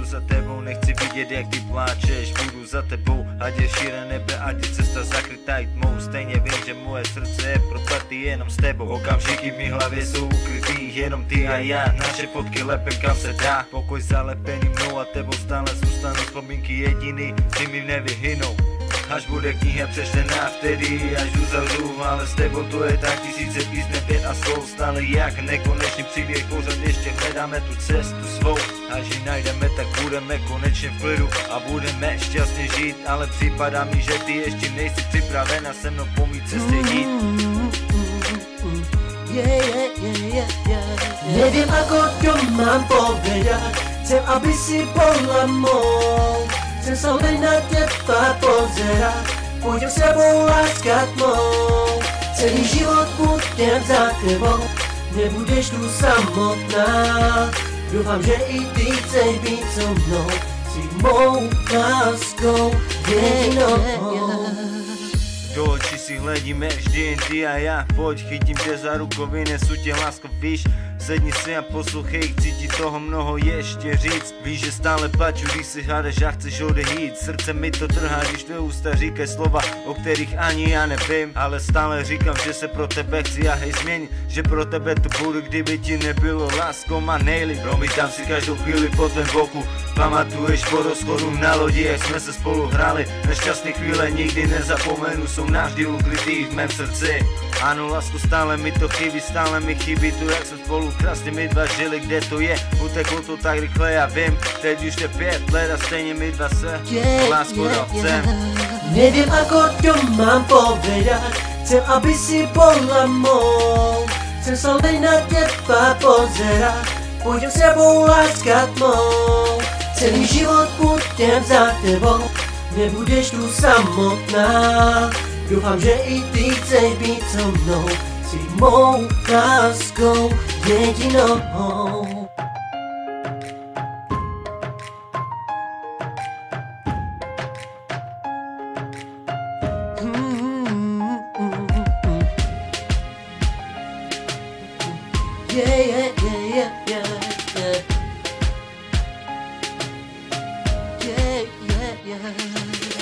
za tebou, nechci vidět, jak ty pláčeš. Budu za tebou, ať je šíre nebe, ať je cesta zakrytá i tmou. Stejně vím, že moje srdce je proplatý jenom s tebou. Okamžiky v mý hlavě jsou ukrytý, jenom ty a já. Naše fotky lepem kam se dá. Pokoj zalepený mnou a tebou stále zůstanou vzpomínky jediný, ty mi nevyhynou. Až bude kniha přečtená, vtedy až uzavřu, ale s tebou to je tak tisíce písmen, pět a slov. Stále jak nekonečný příběh, pořád ještě hledáme tu cestu svou. Až ji najdeme, tak budeme konečně v klidu a budeme šťastně žít. Ale připadá mi, že ty ještě nejsi připravena se mnou po mý cestě jít. Nevím, ako to mám povedať, chcem, aby si bola mou. Chcem sa len na teba pozerať, pôjdem s tebou láskať mou. Celý život budem za tebou, nebudeš tu samotná. Dúfam, že i ty chceš byť so mnou, si mou láskou jedinou. Do očí si hledíme vždy jen ty a já. Pojď, chytím tě za rukovy, nesu tě lásko, víš. Sedni si a poslouchej, chci ti toho mnoho ještě říct. Víš, že stále plaču, když si hádáš a chceš odejít. Srdce mi to trhá, když tvé ústa říkají slova, o kterých ani já nevím. Ale stále říkám, že se pro tebe chci a hej změnit, že pro tebe to budu, kdyby ti nebylo láskou má nejlíp. Promítám si každou chvíli po tvém boku, pamatuješ po rozchodu na lodi, jak jsme se spolu hráli. Nešťastné chvíle nikdy nezapomenu, jsou navždy ukrytý v mém srdci. Ano, lásko, stále mi to chybí, stále mi chybí tu, jak jsme spolu krásně my dva žili, kde to je, uteklo to tak rychle, já vím, teď už je 5 let a stejně my dva se lásku chcem. Nevím, ako to mám povedať, chcem, aby si bola mou. Chcem sa len na teba pozerať, pôjdem s tebou láskať mou. Celý život budem za tebou, nebudeš tu samotná. Dúfam, že i ty chceš byť so mnou, si mou láskou jedinou. Yeah.